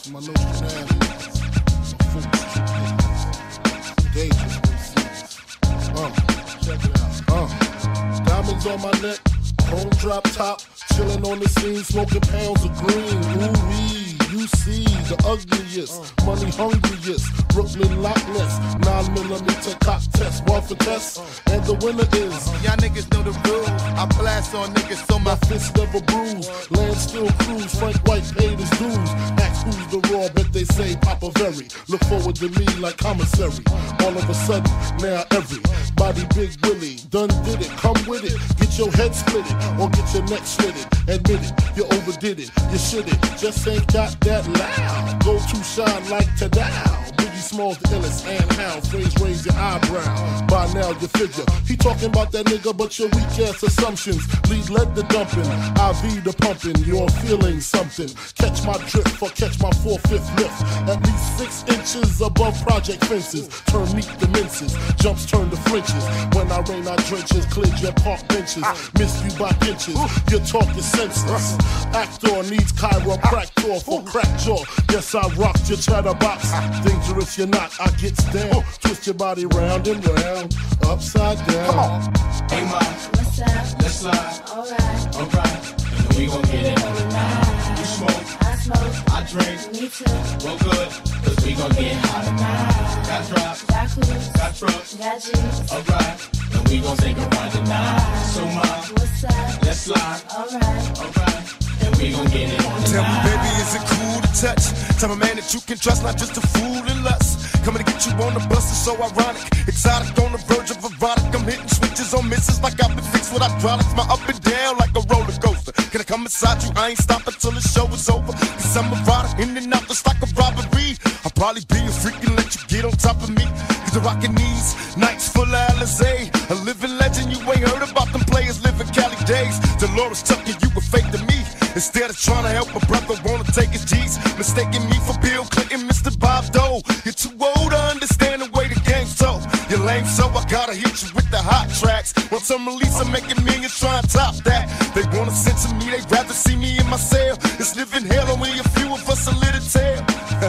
My new shenanigans. Dangerous MCs. Check it out. Diamonds on my neck, chrome drop top, chilling on the scene, smoking pounds of green. Ooh-wee. You see the ugliest, money hungriest, Brooklyn Loch Ness, 9mm cock test, one for test, and the winner is. Y'all niggas know the rules. I blast on niggas so my fist never bruise. Land still cruise, Frank White paid his dues. Ask who's the raw, bet they say Papa Very. Look forward to me like commissary. All of a sudden, now everybody Big Willie done did it. Come with it, get your head split it, or get your neck slitted. Admit it, you overdid it, you shit it, just ain't got that loud. Go to shine like Tadao. Biggie Smalls the illest and how. Phrase raise your eyebrow. By now you figure he talking about that nigga, but your weak ass assumptions lead led the dumping. IV the pumping. You're feeling something. Catch my drift or catch my 4/5 lift. At least 6 inches above project fences. Turn meat to minces. Jumps turn to flinches. When I rain, I drenches. Cleared your park benches. Missed you by inches. Your talk is senseless. Actor needs chiropractor for crack jaw. Yes, I rocked your chatterbox. Dangerous you're not, I gets down. Twist your body round and round, upside down. Come on. Hey, ma, what's up? Let's slide. Alright. Alright. And we gon' get it on tonight. You smoke. I smoke. I drink. Me too. Well, good. Cause we gon' get hot tonight. Got drops. Got cruise. Got trucks. Got G's. Alright. And we gon' take a ride tonight. So, ma, what's up? Let's slide. Alright. Alright. We gon' get it on. Tell me, baby, is it cool to touch? Tell me, man, that you can trust, not just a fool and lust. Coming to get you on the bus is so ironic. Exotic on the verge of erotic. I'm hitting switches on misses like I've been fixed with hydraulics. My up and down like a roller coaster. Can I come inside you? I ain't stopping till the show is over. Cause I'm erotic, in and out just like a robbery. I'll probably be a freak and let you get on top of me. Cause the rockin' these nights full of Alizé. A living legend, you ain't heard about them players living Cali days. Dolores tucking you were fake to me. Instead of trying to help a brother, wanna take his G's. Mistaking me for Bill Clinton, Mr. Bob Dole. You're too old to understand the way the game's told. You're lame, so I gotta hit you with the hot tracks. Once I'm released, I'm making millions, try and top that. They wanna censor me, they'd rather see me in my cell. It's living hell, only a few of us a little tale.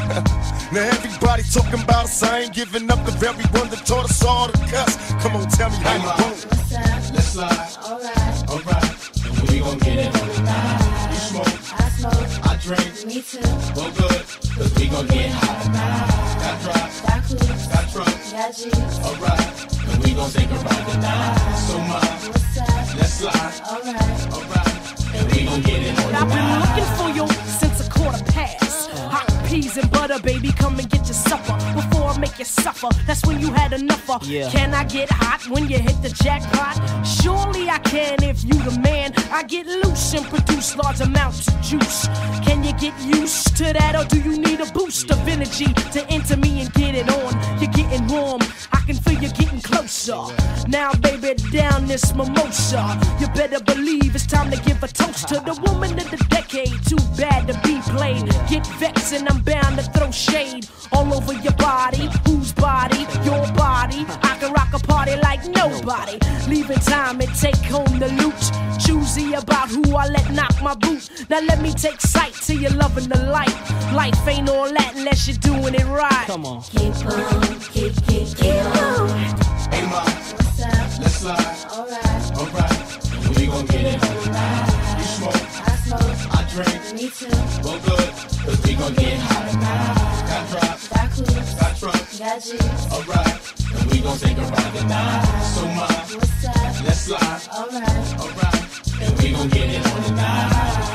Now everybody talking about us, I ain't giving up the very one that taught us all to cuss. Come on, tell me how you want. What's up? Let's slide. Alright. Alright. And we gon' get it on tonight. Smoke. I smoke. I drink. Me too. Well, good. Cause we gon' get hot tonight. Got drops. Got cruise. Got trucks. Got G's. Alright. And we gon' take a ride tonight. So, ma, what's up? Let's slide. Alright. Alright. And we gon' get it on tonight. I've been looking for you since a quarter past. Hot peas and butter, baby, come and get your supper. Before I make you suffer, that's when you had enough of. Yeah. Can I get hot when you hit the jackpot? Surely I can if you the man. I get loose and produce large amounts of juice. Can you get used to that, or do you need a boost of energy to enter me and get it on? You're getting warm, I can feel you getting closer. Now, baby, down this mimosa. You better believe it's time to give a toast to the woman of the decade. Too bad to be played. Get vexed and I'm bound to throw shade all over your body. Whose body? Your body. I can rock a party like nobody. Leaving time and take home the loot. Choosy about who I let knock my boot. Now let me take sight to you loving the light. Life ain't all that unless you're doing it right. Come on. Keep on, keep on. Hey, ma, what's up? Let's slide. Alright. Alright. And we gon' get it on tonight. You smoke. I smoke. I drink. Me too. Well, good. Cause we gon' get hot tonight. Got drops. Got cruise. Got trucks. Got G's. Alright. And we gon' take a ride tonight. So, ma, what's up? Let's slide. Alright. Alright. And we gon' get it on tonight.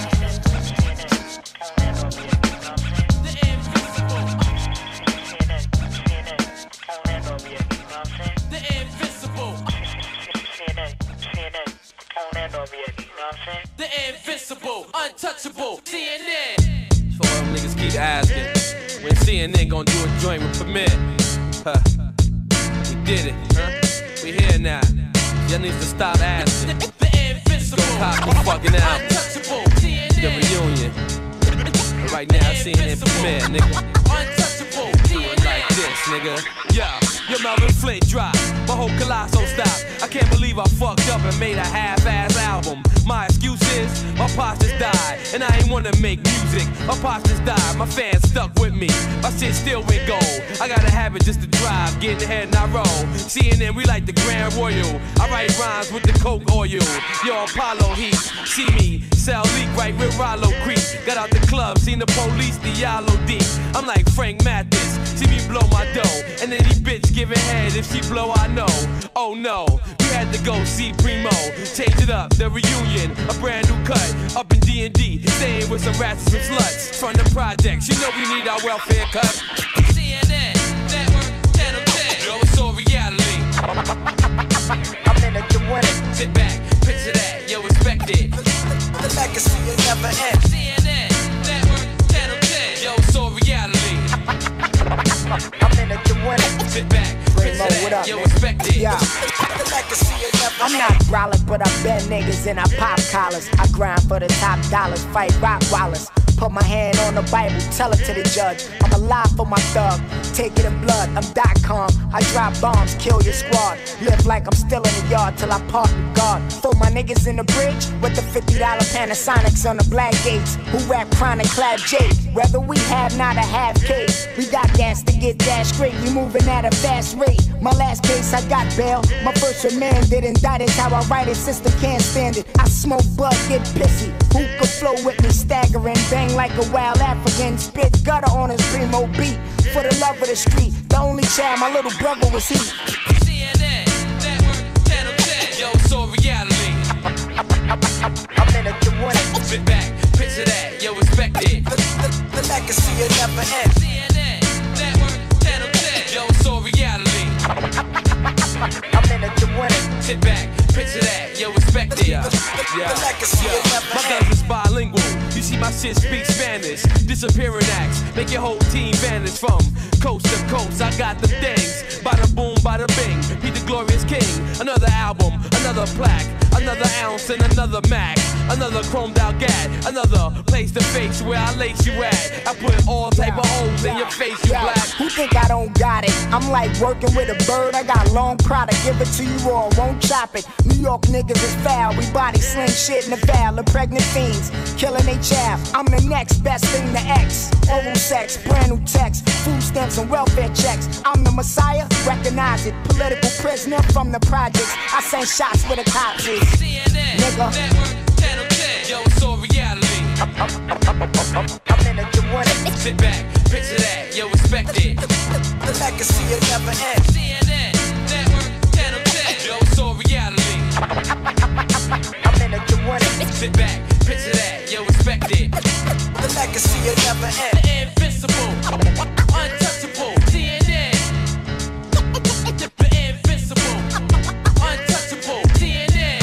The invincible, untouchable, CNN. For all them niggas keep asking, when CNN gon' do a joint with permit? We did it, we here now. Y'all need to stop asking. The invincible, go cop the fucking out. The reunion. But right now, CNN permit, nigga. Untouchable, do it like this, nigga. Yeah. Your Melvin Flint drop, my whole colossal stop. I can't believe I fucked up and made a half-ass album. My excuse is, my pops just died, and I ain't wanna make music. My pops just died, my fans stuck with me. My shit still went gold. I got a habit just to drive, get ahead and I roll. CNN, we like the Grand Royal. I write rhymes with the Coke oil. Yo, Apollo Heat, see me, sell leak right with Rollo Creek. Got out the club, seen the police, the yellow deep. I'm like Frank Mathis, see me blow my dough. And any bitch giving head, if she blow, I know. Oh no, we had to go see Primo. Change it up, the reunion, a brand new cut. Up in D&D, staying with some rats and some sluts. From the projects, you know we need our welfare cut. CNN, network, channel 10. Yo, it's all reality. I'm in it to win it. Sit back, picture that, yo, respect it. The legacy will never end. CNN, network, channel 10. Yo, it's all reality. I'm in it to win it. Sit back, picture that, yo, respect it. Yeah. The legacy will never end. I'm not brolic, but I bend niggas and I pop collars. I grind for the top dollars, fight rock wallers. Put my hand on the Bible, tell it to the judge. I'm alive for my thug, take it in blood. I'm .com, I drop bombs, kill your squad. Live like I'm still in the yard till I park the guard. Throw my niggas in the bridge with the $50 Panasonics on the black gates. Who rap chronic, clap Jake. Whether we have not a half case, we got gas to get that straight. We moving at a fast rate. My last case, I got bail. My first remanded, indicted. How I write it, system can't stand it. I smoke bud, get pissy. Who could flow with me, staggering, bang like a wild African. Spit gutter on his primo beat. For the love of the street, the only child my little brother was he. CNN, network, channel 10. Yo, it's all reality. I'm in it to win it. Sit back, picture that, yo, respect it. The legacy will never end. CNN, network, channel 10. Yo, it's all reality. I'm in it to win it. Sit back, picture that, yo, respect it. The legacy will never My end. guns is bilingual. You see my shit speak Spanish. Disappearing acts, make your whole team vanish from coast to coast. I got the things. Bada boom, bada bing. He the glorious king. Another album, another plaque, another ounce and another Mac. Another chromed out gat, another place to face where I lace you at. I put all type of holes in your face, you black. Who think I don't got it? I'm like working with a bird. I got long product, give it to you raw, won't chop it. New York niggas is foul. We body sling shit in the val of pregnant fiends, killing they child. I'm the next best thing to X. Oral sex, brand new text, food stamps and welfare checks. I'm the messiah, recognize it. Political prisoner from the projects. I send shots where the cops is. CNN, Nigga. network, channel 10. Yo, it's all reality. I'm in it to win it. Sit back, picture that, yo, respect it. The legacy will never end. CNN, network, channel 10. Yo, it's all reality. I'm in it to win it. Sit back, picture that, yo, respect it. The legacy will never end. The invincible, untouchable, CNN. The invincible, untouchable, CNN.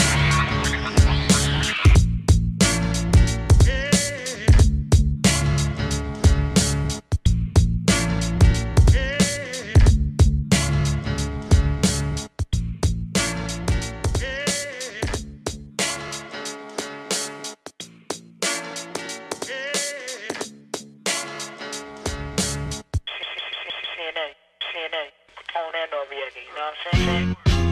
CNN, on and over again, you know what I'm saying?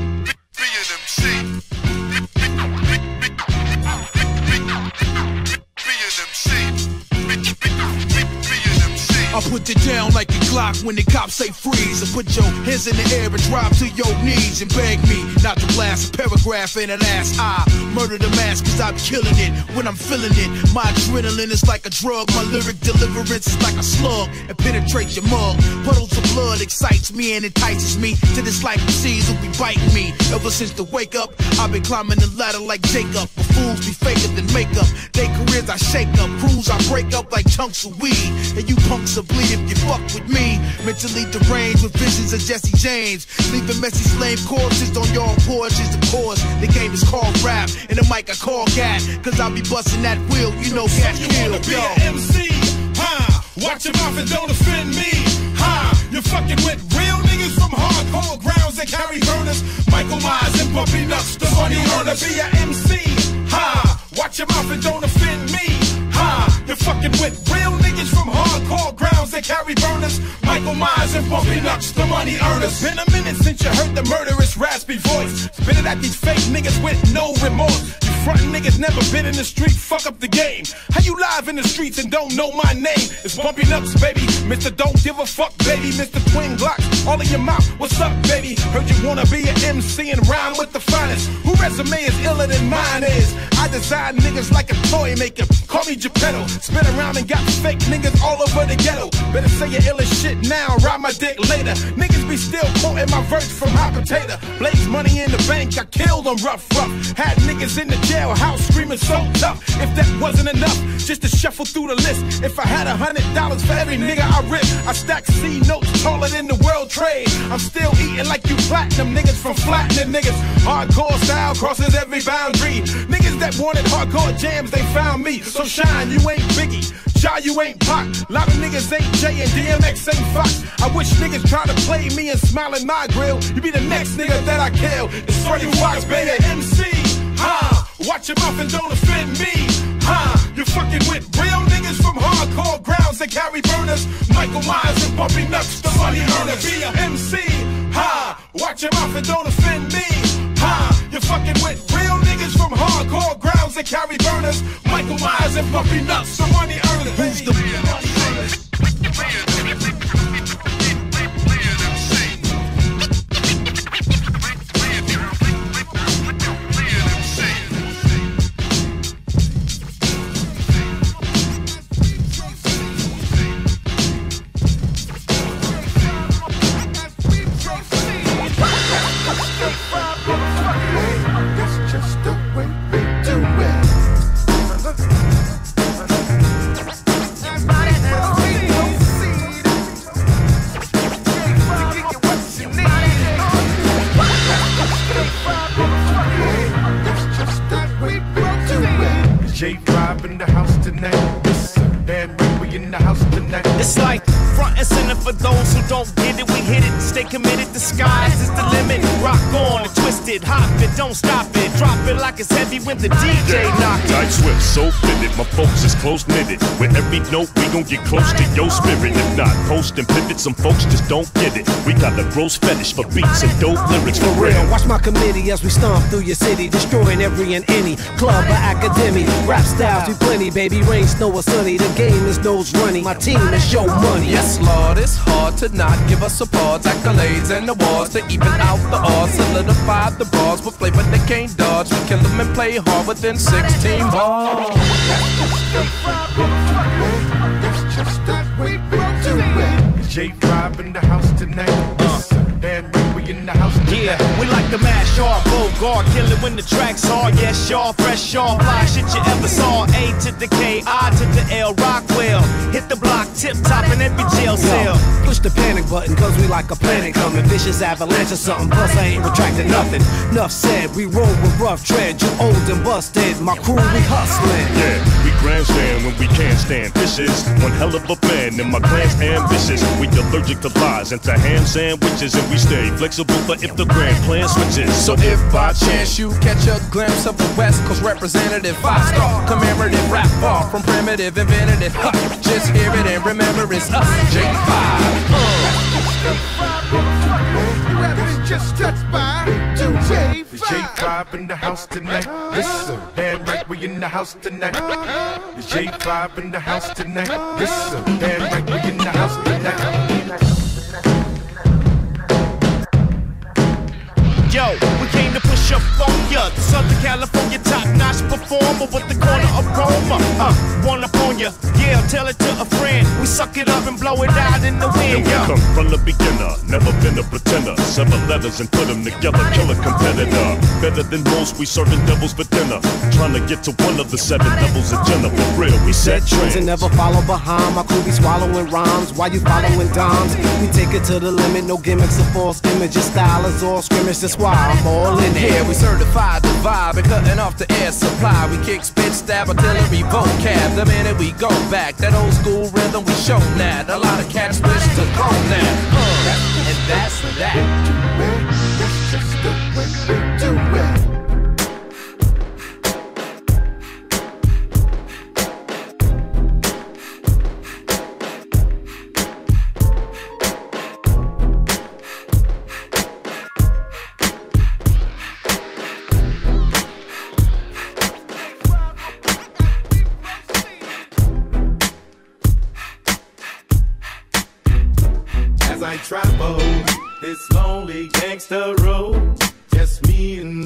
I put it down like a Glock when the cops say freeze. I put your hands in the air and drop to your knees and beg me not to blast a paragraph in an ass. I murder the mass cause I'm killing it when I'm feeling it. My adrenaline is like a drug, my lyric deliverance is like a slug and penetrates your mug. Puddles of blood excites me and entices me to this life of seas who be biting me. Ever since the wake up, I've been climbing the ladder like Jacob. But fools be faker than makeup. They careers I shake up, crews I break up like chunks of weed. And you punks will bleed if you fuck with me. Mentally deranged with visions of Jesse James, leaving messy slave corpses on your porches. Of course, the game is called rap, and the mic I call cat, cause I'll be busting that wheel, you know cat kill. Be an MC, huh? Watch your mouth and don't offend me, huh? You're fucking with real niggas from hardcore grounds that carry burners. Michael Myers and Puppy Nuts, the money earner. Be an MC, huh? Watch your mouth and don't offend me, huh? You're fucking with real niggas from hardcore grounds that carry burners. Michael Myers and Puppy Nuts, the money earners. Been a minute since you heard the murderous raspy voice. Spit it at these fake niggas with no remorse. You Frontin' niggas never been in the street, fuck up the game. How you live in the streets and don't know my name? It's Bumpy Nuts, baby. Mr. Don't Give a Fuck, baby. Mr. Twin Glocks, all in your mouth. What's up, baby? Heard you wanna be an MC and rhyme with the finest. Who resume is iller than mine is? I design niggas like a toy maker. Call me Geppetto. Spin around and got fake niggas all over the ghetto. Better say your illest shit now, ride my dick later. Niggas be still quoting my verse from Hot Potato. Blaze money in the bank, I killed them rough. Had niggas in the jailhouse screaming so tough. If that wasn't enough, just to shuffle through the list. If I had $100 for every nigga I rip, I stack C notes taller than the world trade. I'm still eating like you platinum niggas from flattening niggas. Hardcore style crosses every boundary. Niggas that wanted hardcore jams, they found me. So shine, you ain't Biggie. Ja, you ain't Pac. Lot of niggas ain't J and DMX ain't Fox. I wish niggas try to play me and smile in my grill. You be the next nigga that I kill. It's Freddie Fox, baby. MC, ha. Watch your mouth and don't offend me, ha. You're fucking with real niggas from hardcore grounds that carry burners. Michael Myers and Bumpy Nuts, the money earner. Be a MC, ha. Watch your mouth and don't offend me, ha. You're fucking with real niggas from hardcore grounds that carry burners. Michael Myers and Bumpy Nuts, the money earner. Who's the money earner? J5 in the house tonight. Bad right, we in the house tonight. It's like front and center for those who don't get it. We hit it, stay committed. The skies is the limit. Rock on and twist it, hop it, don't stop it. Drop it like it's heavy when the DJ knock it. Night swift, so fitted. My folks is close knitted. With every note, we gon' get close to your spirit. If not, post and pivot. Some folks just don't get it. We got a gross fetish for beats and dope lyrics for real. Watch my committee as we stomp through your city, destroying every and any club or academy. Rap styles, we plenty, baby. Rain, snow, or sunny. The game is nose running. My team is show money. Yes, Lord, it's hard to not give us applause, accolades, and awards to even out the odds. Solidify the bars with flavor they can't dodge. We kill them and play hard within 16 bars. That's just that we do it. J5 in the house tonight. Bad right, we in the house tonight. Yeah, we like to mash off, Bogart, kill it when the track's hard. Yes, y'all, fresh, y'all, fly shit you ever saw. A to the K, I to the L, Rockwell. Hit the block, tip top in every jail cell. Push the panic button, cause we like a planet coming. Vicious avalanche or something, plus I ain't retracting nothing. Enough said, we roll with rough tread. You old and busted, my crew, we hustling. Yeah, we grandstand when we can't stand. This is one hell of a plan, and my clan's ambitious. We allergic to lies and to ham sandwiches, and we stay flexible for if the grand plan switches. So if by chance you catch a glimpse of the West Coast representative, 5-star commemorative rap far from primitive, invented it. Just hear it and remember it's us, J5. Just touched by J5. J5 in the house tonight. Listen, bad right, we in the house tonight. J5 in the house tonight. Listen, bad right, we in the house tonight. Yo, we came to push up on ya. The Southern California top-notch performer with the corner aroma. One up on ya, yeah, tell it to a friend. We suck it up and blow it out in the wind, yo. Come from the beginner, never been a pretender. 7 letters and put them together, kill a competitor. Better than most, we serving devils for dinner. Trying to get to one of the 7 levels of Jenna. For real, we set trends and never follow behind. My crew be swallowing rhymes while you following dimes. We take it to the limit, no gimmicks or false images. Style is all scrimmage, that's why I'm all in here. Yeah, we certified the vibe and cutting off the air supply. We kick, spit, stab, artillery, vocab. The minute we go back, that old school rhythm we show that. A lot of cats wish to go that. And that's that. That's just the way we do it.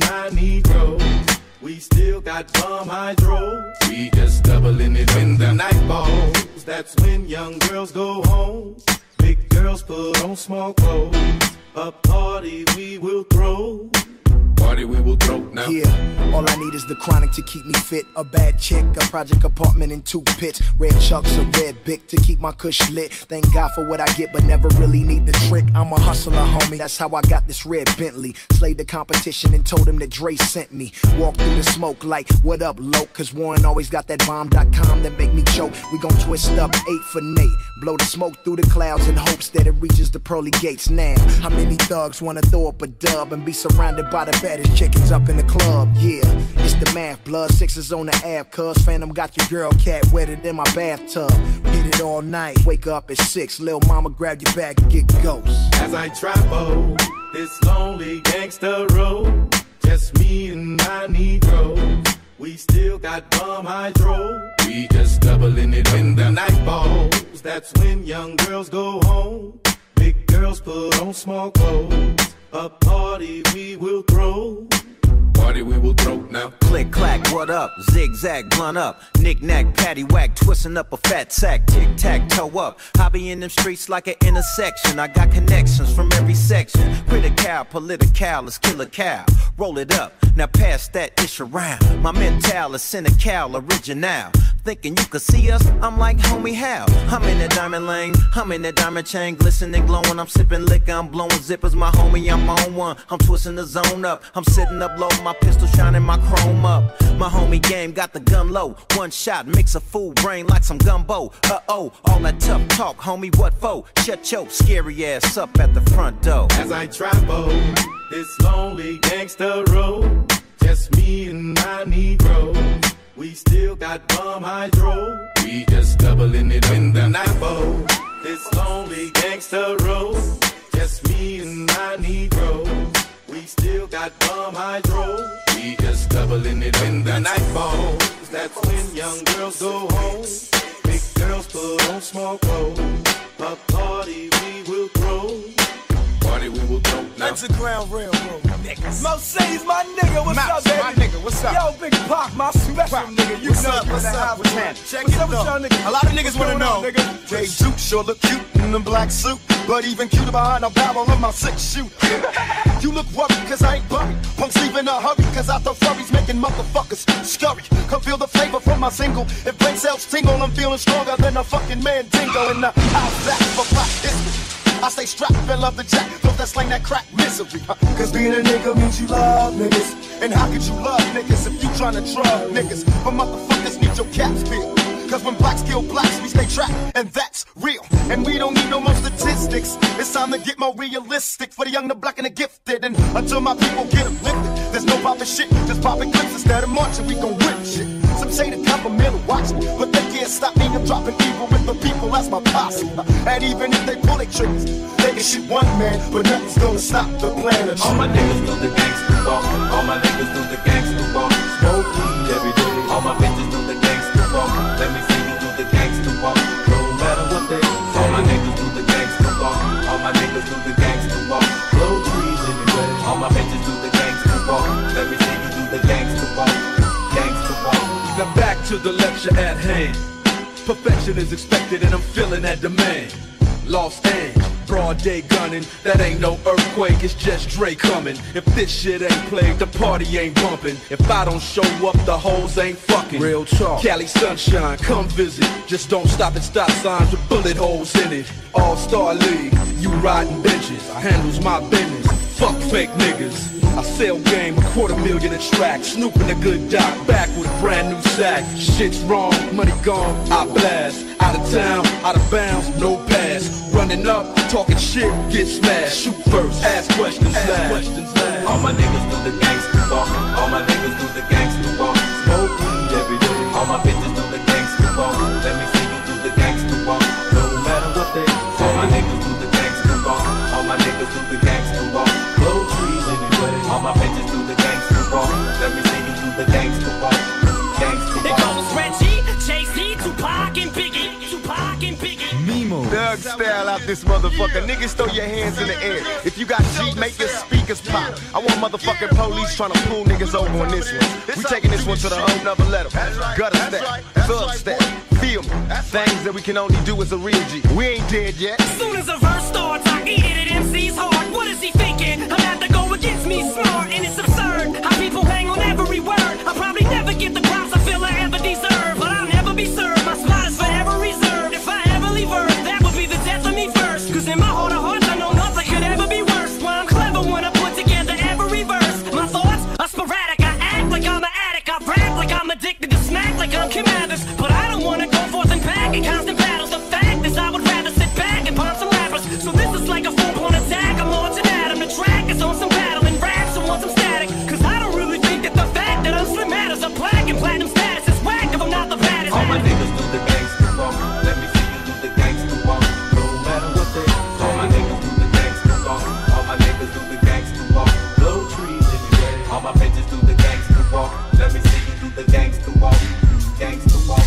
9 Negroes. We still got bomb hydro. We just doubling it when the night falls. That's when young girls go home. Big girls put on small clothes. A party we will throw. Party we will throw now. Yeah, all I need is the chronic to keep me fit. A bad chick, a project apartment in 2 pits. Red chucks, a red bic to keep my kush lit. Thank God for what I get, but never really need the trick. I'm a hustler, homie, that's how I got this red Bentley. Slayed the competition and told him that Dre sent me. Walk through the smoke like, what up, loc? Cause Warren always got that bomb.com that make me choke. We gon' twist up 8 for Nate. Blow the smoke through the clouds in hopes that it reaches the pearly gates now. How many thugs wanna throw up a dub and be surrounded by the baddest chickens up in the club? Yeah, it's the math, blood 6s on the app. Cuz Phantom got your girl cat wetted in my bathtub. Hit it all night, wake up at 6. Lil' mama grab your bag and get ghost. As I travel this lonely gangster road, just me and my Negroes. We still got bomb hydro. We just doubling it when the night falls. That's when young girls go home. Big girls put on small clothes. A party we will throw. Party we will throw now. Click clack, what up? Zigzag, blunt up. Knick knack, patty whack, twisting up a fat sack. Tic tac, toe up. I be in them streets like an intersection. I got connections from every section. Critical, political, let's kill a cow. Roll it up, now pass that ish around. My mental is cynical, original. Thinking you could see us, I'm like, homie, how? I'm in that diamond lane, I'm in that diamond chain, glistening, glowing. I'm sipping liquor, I'm blowing zippers, my homie, I'm on one. I'm twisting the zone up, I'm sitting up low, my pistol shining, my chrome up. My homie game got the gun low. One shot makes a fool brain like some gumbo. Uh-oh, all that tough talk, homie, what for? Shut your scary ass up at the front door. As I travel this lonely gangster road, just me and my Negroes. We still got bomb hydro. We just doubling it when the night falls. This lonely gangster road, just me and my Negroes. We still got bomb hydro. We just doubling it when the night falls. That's when young girls go home. Big girls put on small clothes. A party we will throw. Party we will throw now. Underground Railroad niggas. Mo C's my nigga, what's up, baby? My nigga, what's up? Yo, Big Pac, my special nigga. You know what's up? What's happening? Check it out, y'all niggas. A lot of niggas wanna know. Jay Zoot sure look cute in the black suit, but even cuter behind the barrel of my 6 shoot. You look worried cause I ain't buried. Punks leave in a hurry cause I throw furries making motherfuckers scurry. Come feel the flavor from my single. If brain cells tingle, I'm feeling stronger than a fucking Mandingo in the house back for black history. I stay strapped and love the jack, those that slang that crack misery. Cause being a nigga means you love niggas. And how could you love niggas if you tryna drug niggas? But motherfuckers need your caps peeled. Cause when blacks kill blacks, we stay trapped, and that's real. And we don't need no more statistics. It's time to get more realistic for the young, the black, and the gifted. And until my people get uplifted, there's no poppin' shit, just poppin' clips instead of marching. We gon' rip shit. Some say the compliment of watching, but they can't stop me. I'm dropping evil with the people, that's my posse. And even if they pull their triggers, they can shoot one man, but nothing's gonna stop the plan of all my niggas do the gangsta walk. All my niggas do the gangsta walk. Smoke weed every day. All my bitches do the gangsta walk. Let me see you do the gangsta walk. No matter what they do. All my niggas do the gangsta walk. All my niggas do the gangsta walk. Blow trees anyway. All my bitches do the gangsta walk. Let me see you do the gangsta walk. Gangsta walk. Now back to the lecture at hand. Perfection is expected and I'm feeling that demand. Lost and broad day gunning, that ain't no earthquake, it's just Dre coming. If this shit ain't played, the party ain't bumping. If I don't show up, the hoes ain't fucking. Real talk. Cali sunshine, come visit. Just don't stop at stop signs with bullet holes in it. All-Star League, you riding benches, I handles my business. Fuck fake niggas. I sell game, $250,000 a track. Snooping a good doc, back with a brand new sack. Shit's wrong, money gone, I blast. Out of town, out of bounds, no pass. Running up, talking shit, get smashed. Shoot first, ask questions last. All my niggas do the gangsta walk. All my niggas do the gangsta walk. Smoke weed every day. All my bitches do the gangsta walk. Let me see you do the gangsta walk. No matter what they do. All my niggas do the gangsta walk. All my niggas do the gangsta walk. Blow trees anyway. All my bitches do the gangsta walk. Let me see you do the gangsta walk. Gangsta walk. It goes Reggie, Jay-Z, Tupac and Biggie. Tupac and Biggie. Doug style out out this motherfucker. Niggas, throw your hands in the air. If you got G, make your speakers pop. I want motherfucking police trying to pull niggas over on this one. We taking this one to the whole nother level. Gutter step, thug step, feel me. Things that we can only do as a real G. We ain't dead yet. As soon as a verse starts, I eat it at MC's heart. What is he thinking? I'm about to go against me smart, and it's absurd how people hang on every word. I'll probably never get the props I feel I ever deserve, but I'll never be served. My spot is forever reserved. If I ever leave Earth, that would be the death of me first. Cause in my heart of hearts, I know nothing could ever be worse. Why I'm clever when I put together every verse. My thoughts are sporadic. I act like I'm an addict. I rap like I'm addicted to smack like I'm Kim Mathers. But I don't wanna go forth and back in constant battles. The fact is I would rather sit back and pump some rappers. So this is like a full-blown attack. I'm launching at him. The track is on some battle and raps and want some static. Cause I don't really think that the fact that I'm slim matters. A plaque and platinum status is whack if I'm not the baddest. All my niggas do the gangsta walk. Let me see you do the gangsta walk. No matter what they say. All my niggas do the gangsta walk. All my niggas do the gangsta walk. Blow trees anyway. All my bitches do the gangsta walk. Let me see you do the gangsta walk. Gangsta walk.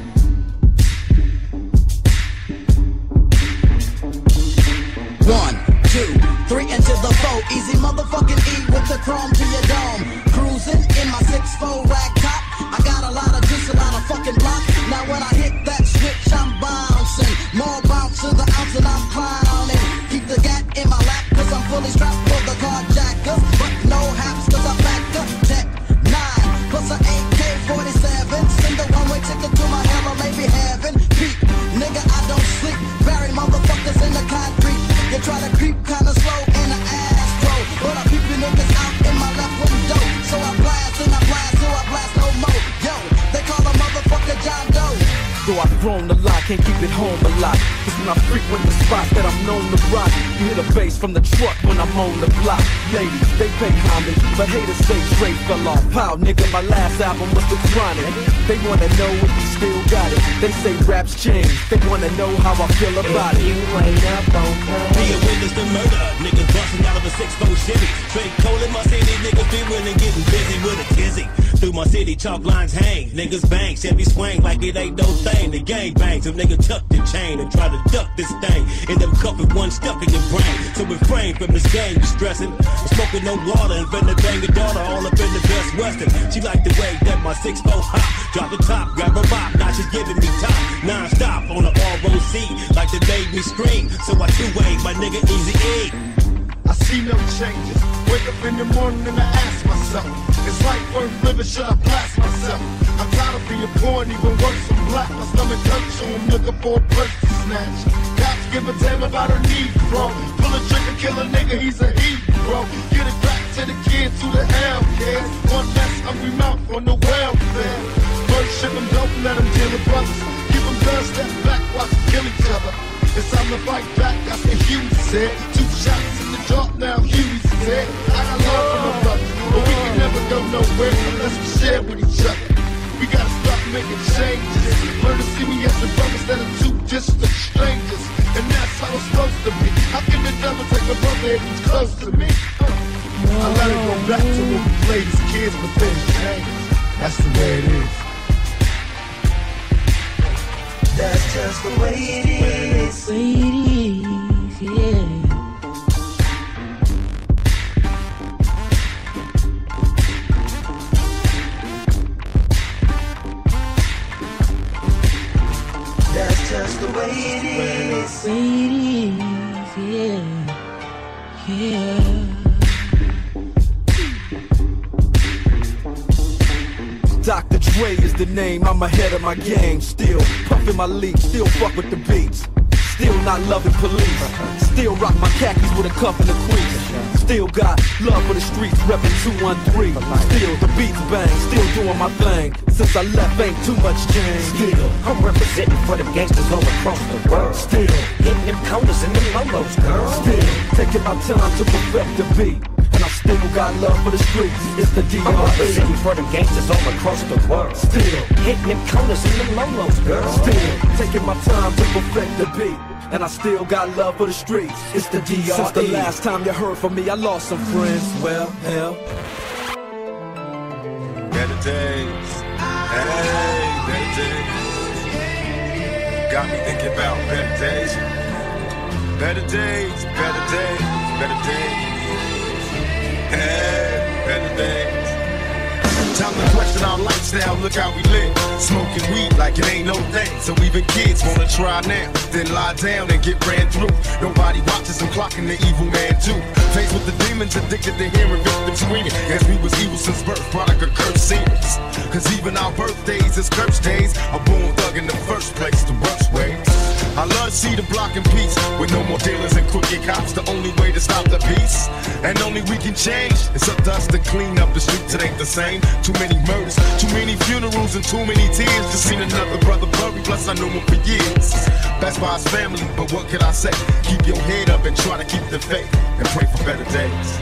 1, 2, 3 into the 4. Easy motherfucking E with the chrome to your dome. Cruising in my 6'4" rack top. I got a lot of juice, a lot of fucking block. Now when I hit that switch, I'm bouncing. More bounce to the ounce and I'm clowning. Keep the gat in my lap, cause I'm fully strapped for the carjackers. But no haps, cause I backed up Tech 9 plus an AK-47. Send a one-way ticket to my hell or maybe heaven. Peep, nigga, I don't sleep. Bury motherfuckers in the concrete. You try to creep kinda slow in the Astro, but I peep you niggas out in my left window. So I blast and I blast, so I blast no more. Yo, they call a motherfucker John Doe. Though I've grown a lot, can't keep it home a lot. Cause when I frequent the spots that I'm known to rock, you hear the bass from the truck when I'm on the block. Ladies, they pay homage, but haters say straight fell off. Pow, nigga, my last album was The Chronic. They wanna know if you still got it. They say raps change, they wanna know how I feel about it. You ain't up on that. Be a witness to murder, niggas busting out of a 6'4" Chevy. Straight cold in my city, niggas be willing getting busy with a tizzy. Through my city, chalk lines hang, niggas bang, Chevy swing like it ain't no thing. The gang bangs, a nigga tuck the chain and try to duck this thing. End up cuffing one stuck in your brain. So refrain from this game, you stressing. I'm smoking no water and finna bang your daughter all up in the Best Western. She like the way that my 6'4" hop. Drop the top, grab her bop, now she's giving me top. Non-stop on the ROC, like they made me scream. So I two-way my nigga Easy E. I see no changes. Wake up in the morning and I ask myself, is life worth living? Should I blast myself? I'm tired of being poor and even worse, I'm black. My stomach hurts, so I'm looking for a purse to snatch. Cops give a damn about her need, bro. Pull a trigger, kill a nigga, he's a hero. Get it back to the kids who the hell cares. One less hungry mouth on the welfare. First ship them, don't let them deal with brothers. Keep them guns, step back, watch them kill each other. It's time to fight back, that's what Huey said. 2 shots in the drop, now Huey's dead. I got love for my brothers, but we can never go nowhere unless we share with each other. We gotta start making changes. Learn to see me as a brother instead of 2 distant strangers. And that's how it's supposed to be. How can the devil take a brother if he's close to me? I let it go back to when we played as kids, but things change. That's the way it is. That's just the way it is. Yeah. That's just the way it is. Yeah. Dr. Dre is the name, I'm ahead of my game. Still puffin' my leaf, still fuck with the beats. Still not loving police. Still rock my khakis with a cuff and a crease. Still got love for the streets, reppin' 213. Still the beats bang, still doing my thing. Since I left, ain't too much change. Still, I'm representing for them gangsters all across the world. Still, hitting them corners and them lolos, girl. Still, taking my time to perfect the beat. And I still got love for the streets. It's the D.R.E. I'm representing for them gangsters all across the world. Still, hitting them corners and them lolos, girl. Still, taking my time to perfect the beat. And I still got love for the streets. It's the D.R.E. Since the last time you heard from me, I lost some friends. Well, hell. Better days. Hey, better days. Got me thinking about better days. Better days, better days, better days. Hey, better days. Time to question our lifestyle, look how we live. Smoking weed like it ain't no thing. So even kids wanna try now, then lie down and get ran through. Nobody watches them clocking the evil man too. Faced with the demons, addicted to hearing victims screaming. As we was evil since birth, product of cursed scenes. Cause even our birthdays is cursed days. A born thug in the first place, the worst ways. I love to see the block in peace, with no more dealers and crooked cops. The only way to stop the peace, and only we can change. It's up to us to clean up the streets, it ain't the same. Too many murders, too many funerals, and too many tears. Just seen another brother buried, plus I knew him for years. That's why it's family, but what can I say? Keep your head up and try to keep the faith, and pray for better days.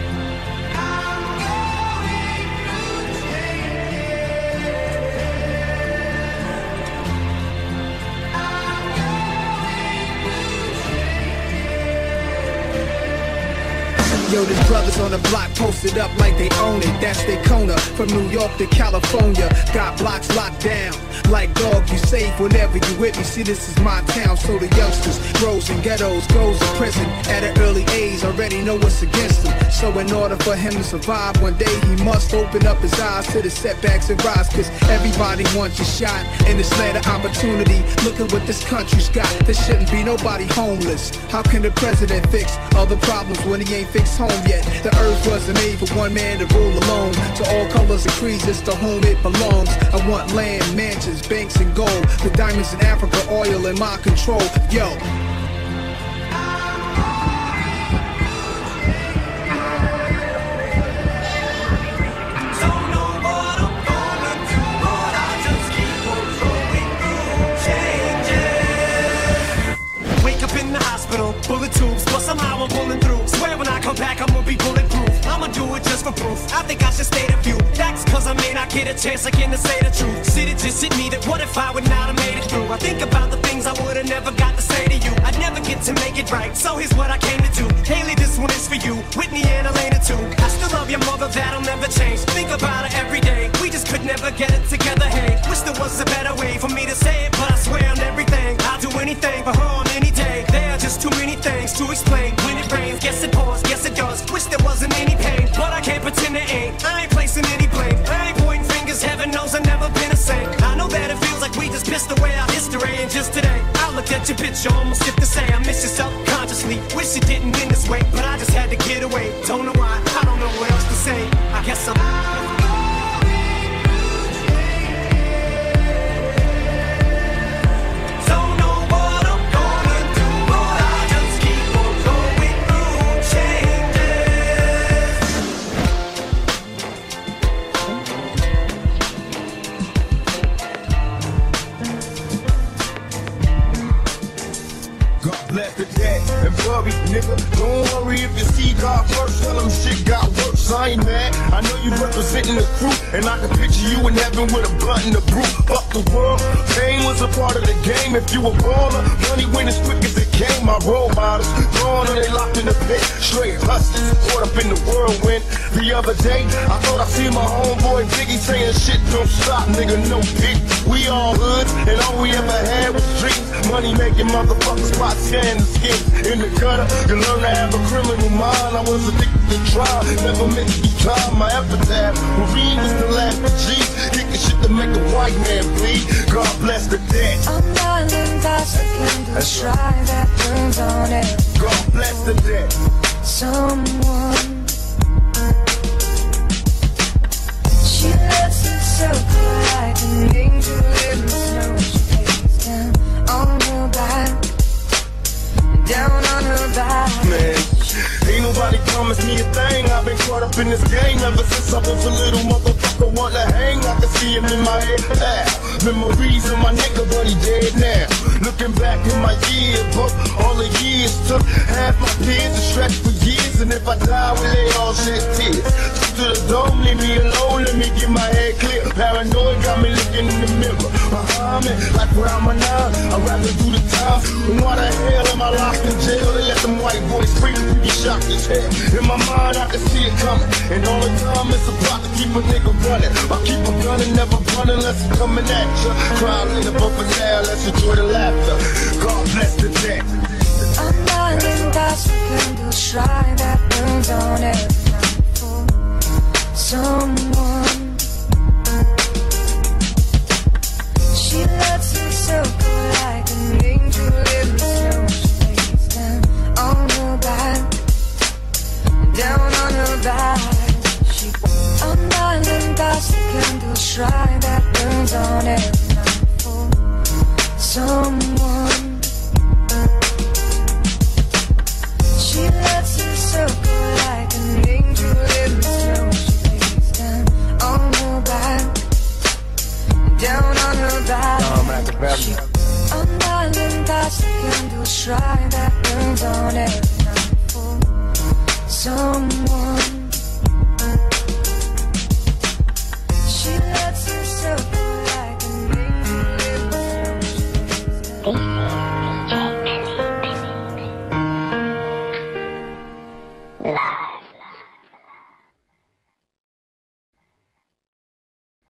Yo, there's brothers on the block posted up like they own it. That's their corner, from New York to California. Got blocks locked down. Like dog, you safe whenever you with me. See, this is my town, so the youngsters grows in ghettos, goes to prison at an early age. Already know what's against him. So in order for him to survive, one day he must open up his eyes to the setbacks and rise. Cause everybody wants a shot in this land of opportunity. Look at what this country's got. There shouldn't be nobody homeless. How can the president fix all the problems when he ain't fixed home yet? The earth wasn't made for one man to rule alone. To all colors and creeds, it's to whom it belongs. I want land, mansions, banks and gold. The diamonds in Africa, oil in my control. Yo. Bullet tubes, but somehow I'm pulling through. Swear when I come back I'm gonna be bulletproof. I'ma do it just for proof. I think I should state a few facts, cause I may not get a chance again to say the truth. Shit, it just hit me that what if I would not have made it through? I think about the things I would've never got to say to you. I'd never get to make it right, so here's what I came to do. Haley, this one is for you, Whitney and Elena too. I still love your mother, that'll never change. Think about her every day, we just could never get it together, hey. Wish there was a better way for me to say it, but I swear on everything I'll do anything for her on any day. There are just too many things to explain. When it rains, guess it pours, yes it does. Wish there wasn't any pain, but I can't pretend it ain't. I ain't placing any blame, I ain't pointing fingers, heaven knows I've never been a saint. I know that it feels like we just pissed away our history, and just today I looked at your picture, almost skipped to say I miss you subconsciously. Wish it didn't end this way, but I just had to get away. Don't know why, I don't know what else to say. I guess I'm nigga, don't worry if you see God first. Tell him shit got worse. I ain't mad. I know you representing the crew, and I can picture you in heaven with a blunt and a brew. Fuck the world. Pain was a part of the game. If you a baller, money went as quick as it came. My role models gone or they locked in the pit. Straight hustlers caught up in the whirlwind. The other day, I thought I seen my homeboy Biggie saying shit don't stop, nigga, no pig. We all hoods, and all we ever had was dreams. Money making motherfuckers spot scan the skins in the gutter. You learn to have a criminal mind. I was addicted to crime, never meant to be time. My epitaph, Marine was the last of G's. Kicking shit to make a white man bleed. God bless the dead. I'm not in touch, I can do try that burns on it. God bless the dead. Someone, she lets herself like an angel in the snow. She lays down on her back, down on her back. Man, ain't nobody promised me a thing. I've been caught up in this game ever since I was a little motherfucker. Want to hang, I can see him in my head. Memories of my nigga, but he dead now. Looking back in my yearbook, all the years took. Half my peers are stretched for years, and if I die, well, they all shed tears. To the dome, leave me alone, let me get my head clear. Paranoid got me looking in the mirror. Behind me, like where I'm a nine, I'd rather do the time. Why the hell am I locked in jail? They let them white boys free, be shocked as hell. In my mind, I can see it coming, and all the time it's a plot to keep a nigga running. I keep a gun and never run unless it's coming at you. Crime in the bumper now, let's enjoy the laughter. God bless the dead. Undying that's the candle shrine that burns on every night for someone. She lets me circle like an angel in the snow. She lays down on her back, down on her back. She undying that's the candle shrine that burns on every night for someone. She lets me circle like an angel in the snow. She lays down on her back, down on her back. She undying that's the candle shrine that burns on every night for someone. She lets me circle like an angel in the snow. She lays down